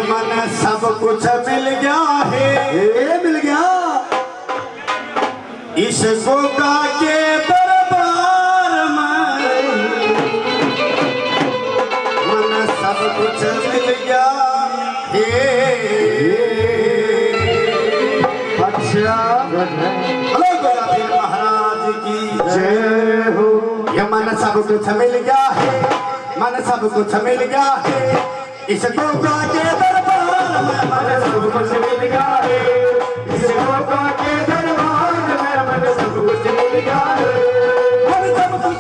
मन सब कुछ मिल गया है, मिल गया इस गोगा के दरबार में, मन सब कुछ मिल गया है। अच्छा हेलो गोगापीर महाराज की जय हो। ये मन सब कुछ मिल गया है, मन सब कुछ मिल गया है, इस गोगा के दरबार में मन सब कुछ मिल गया है, इस गोगा के दरबार में मन सब कुछ मिल गया है। मन सब कुछ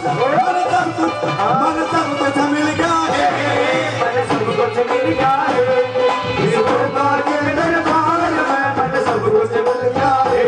मिल गया है, मन सब कुछ मिल गया है, इस गोगा के दरबार में मन सब कुछ मिल गया है।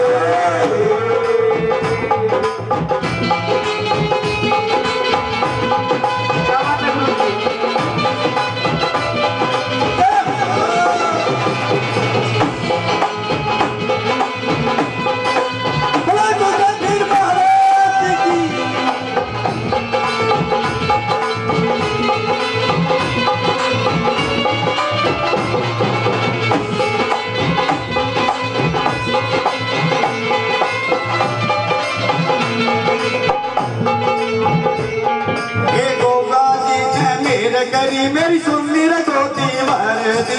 मेरी सुन्नी रखोती मरदी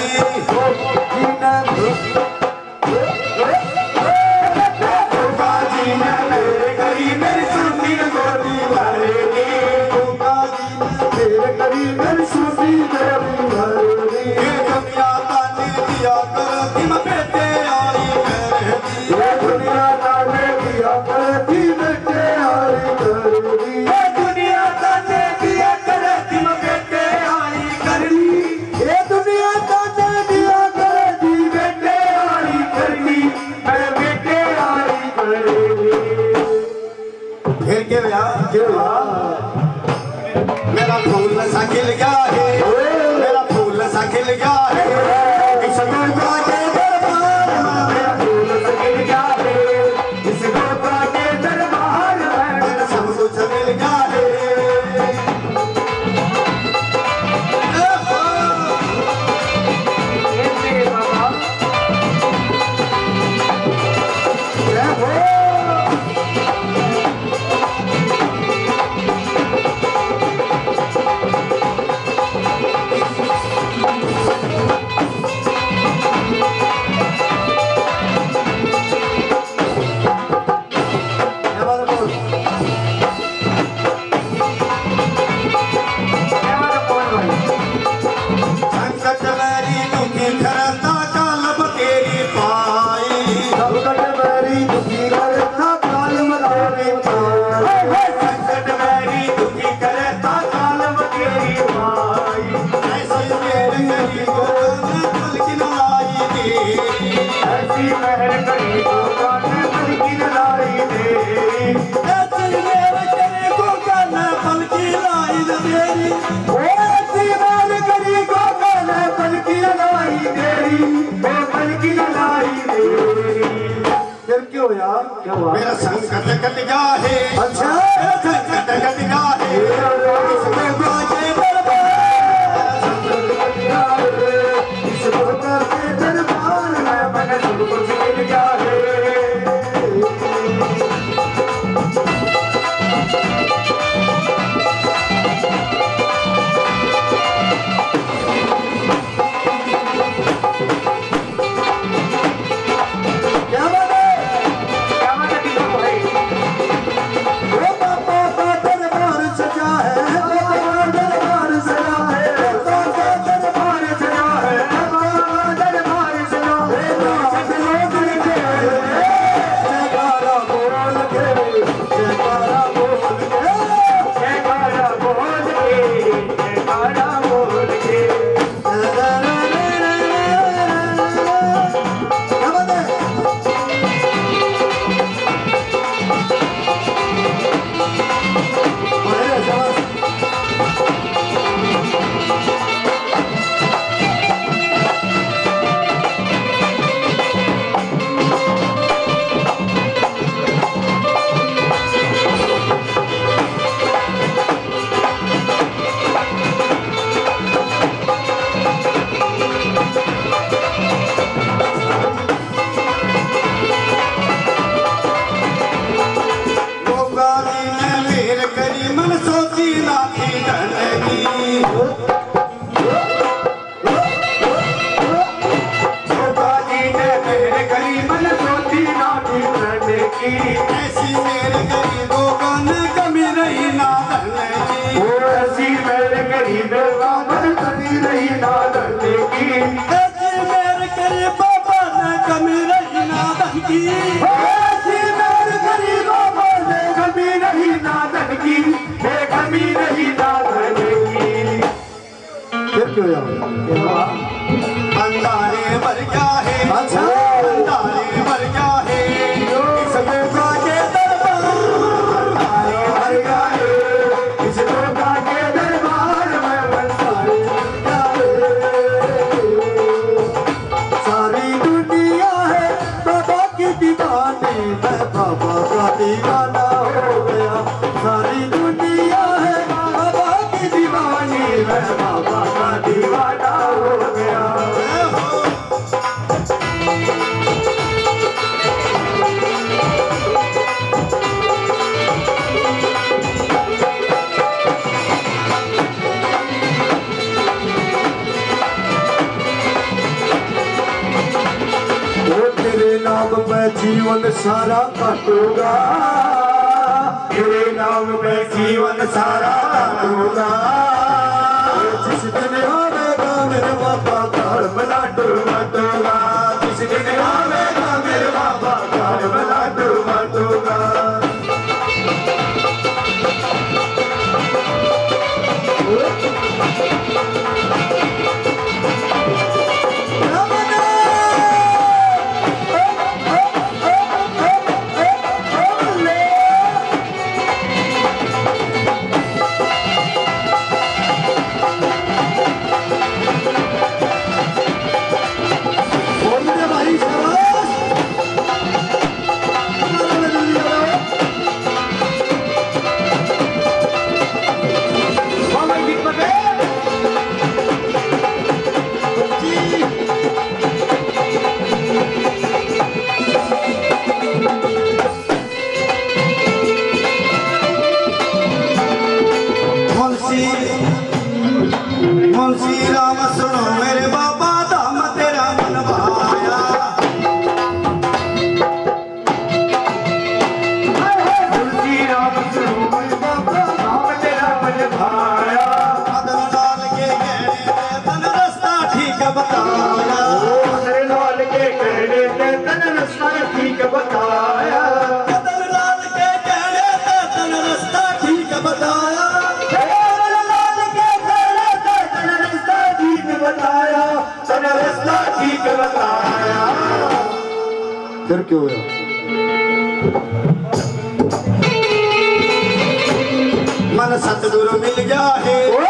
बाजी में मेरे करी मेरी सुन्नी रखोती मरदी, मेरे करी मेरी सुन्नी रखोती मरदी। ये दुनिया ताने दिया करती मैं बेटे आई करती, ये दुनिया ताने दिया करती बेटे आई करती, ये दुनिया ताने दिया करती मैं बेटे मेरा फूल सा खिल गया है, मेरा फूल सा खिल गया है, इस गोगा के दरबार में मेरा फूल सा खिल गया है, इस गोगा के दरबार में मेरा सब कुछ मिल गया है। मेरा संकट कट गया है, अच्छा मेरा संकट कट गया है, इस गोगा के दरबार में मन सब कुछ मिल गया है। क्या बात है, क्या बात है, नाम पे जीवन सारा काटूंगा, तेरे नाम पे जीवन सारा काटूंगा। जिस दिन आवेगा मेरे बाबा घर में लाडू बांटूंगा, जिस दिन आवेगा मेरे बाबा घर में लाडू बांटूंगा। मुंशी राम सुनो मेरे बाबा धाम तेरा मन भाया। मुंशी राम सुनो मेरे बाबा धाम तेरा मन भाया। मदन लाल के कहने पे तन रास्ता ठीक बताया, मदन लाल के कहने पे तन रास्ता ठीक बताया, मदन लाल के कहने पे तन रास्ता ठीक बताया, रास्ता ठीक बताया। फिर क्यों हुआ? मन सतगुरु मिल गया है।